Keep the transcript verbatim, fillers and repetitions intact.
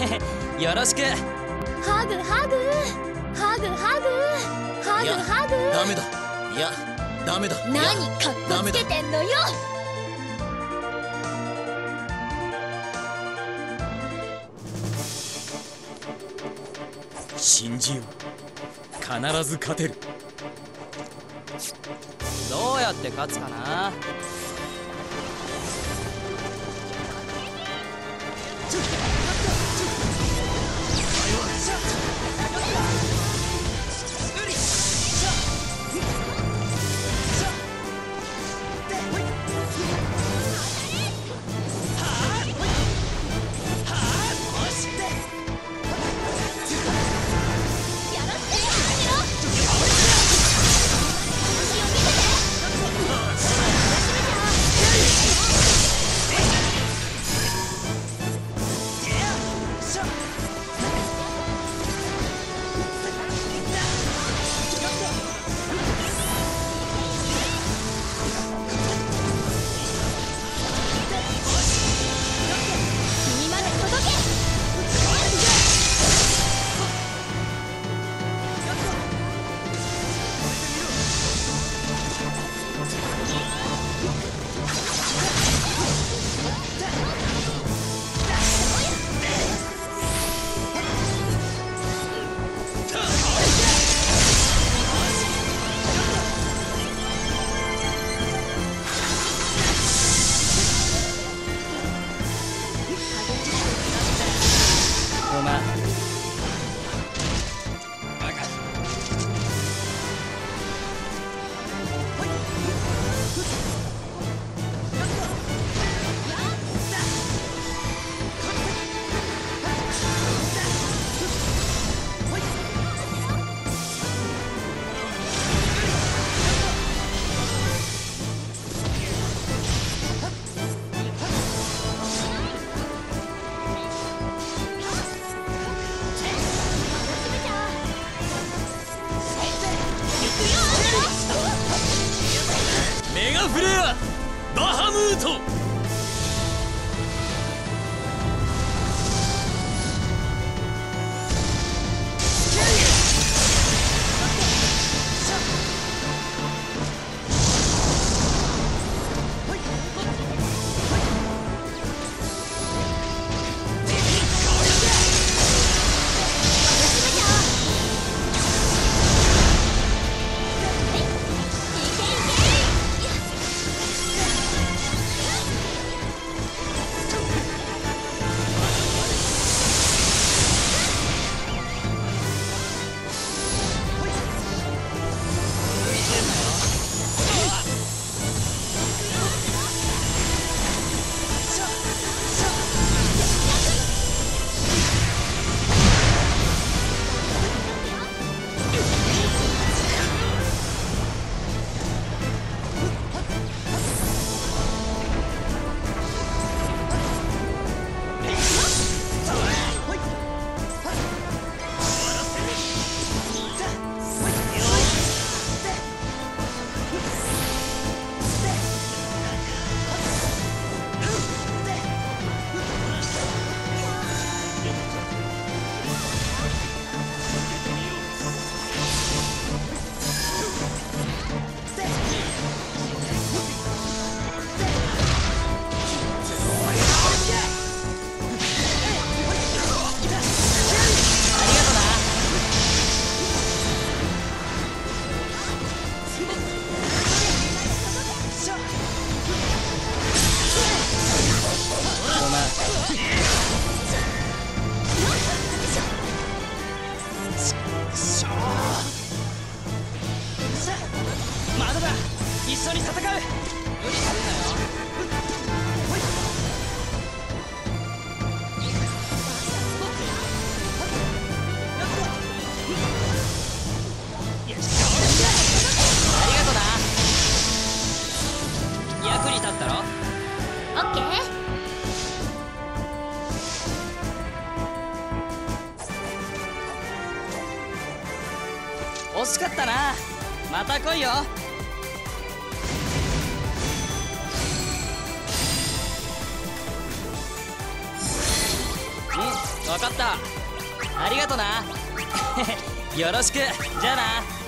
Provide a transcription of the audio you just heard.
よろしく。 ハグハグハグハグハグハグ。 ダメだ。いやダメだ。 何かっこつけてんのよ。 信じよう。必ず勝てる。どうやって勝つかな。フレアバハムート。まだだ、一緒に戦う。無理するなよ。ありがとな。役に立ったろ。 オッケー。 惜しかったな。また来いよ。うん、 分かった。ありがとなよろしく。じゃあな。